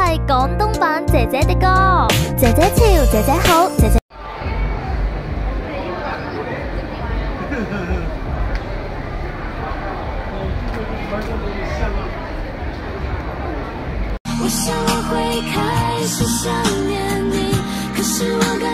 係廣東版姐姐的歌，姐姐潮，姐姐好，姐姐。 我想我会开始想念你，可是我。